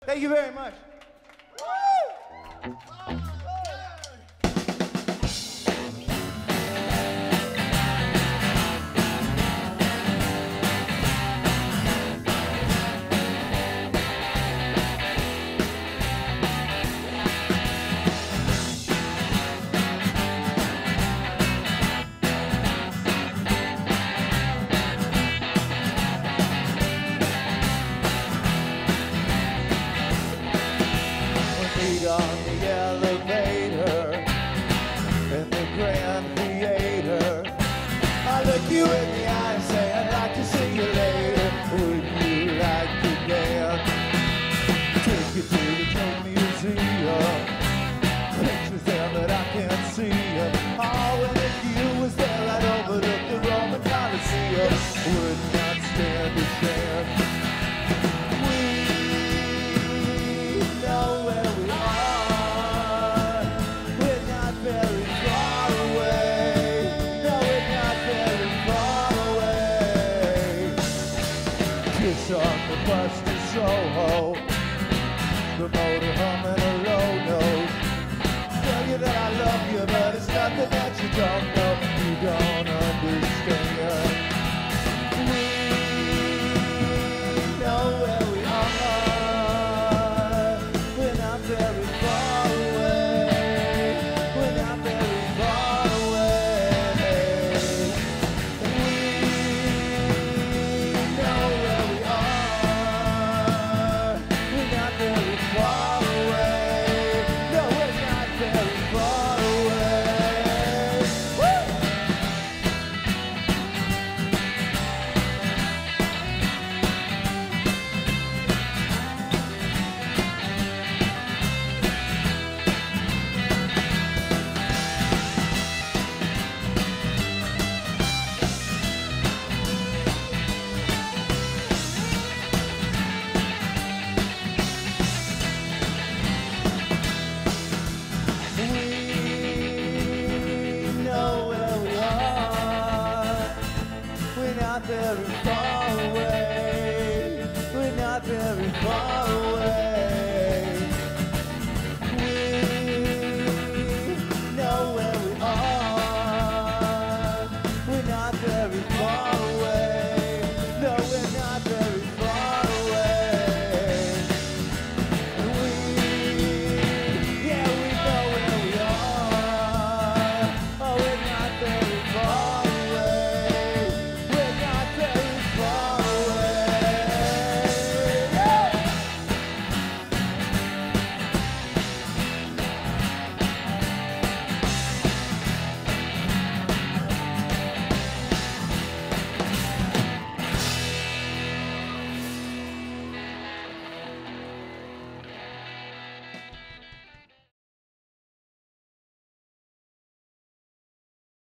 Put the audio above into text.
Thank you very much. On the elevator in the Grand Theater, I look you in the eye and say I'd like to see you later. Would you like to dance? Take you to the Tate Museum, pictures there but I can't see them. Oh, and if you was there I'd overlook the Roman Colosseum. Would not stand a chance. We know where we are. We're not very far away. No, we're not very far away. Kiss on the bus to Soho, the motor humming a low note. Tell you that I love you, but it's nothing that you don't know. You don't understand.